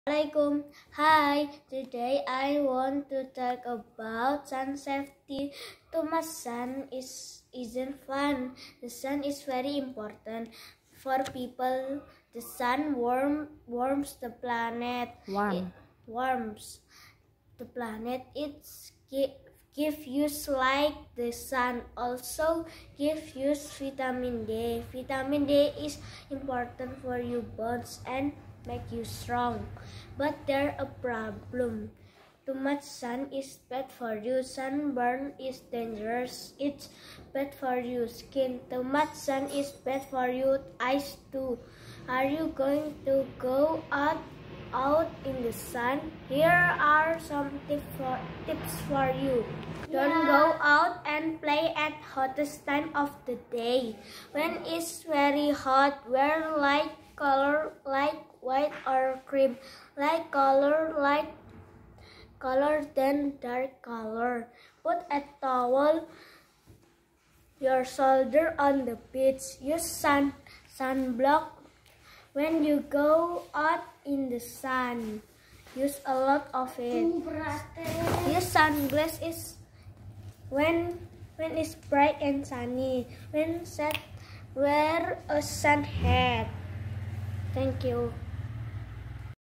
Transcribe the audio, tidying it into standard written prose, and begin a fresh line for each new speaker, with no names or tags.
Assalamualaikum. Hi, today I want to talk about sun safety. Too much sun isn't fun. The sun is very important for people. The sun warms the planet. It warms the planet. Give use like the sun. Also give use vitamin D. Vitamin D is important for your bones and make you strong. But there's a problem. Too much sun is bad for you. Sunburn is dangerous. It's bad for your skin. Too much sun is bad for your eyes too. Are you going to go out in the sun? Here are some tips for you. Don't go out and play at hottest time of the day. When it's very hot, wear light color like white or cream, light color than dark color. Put a towel your shoulder on the beach. Use sunblock when you go out in the sun. Use a lot of it. Use sunglasses when it's bright and sunny. When set, wear a sun hat. Thank you.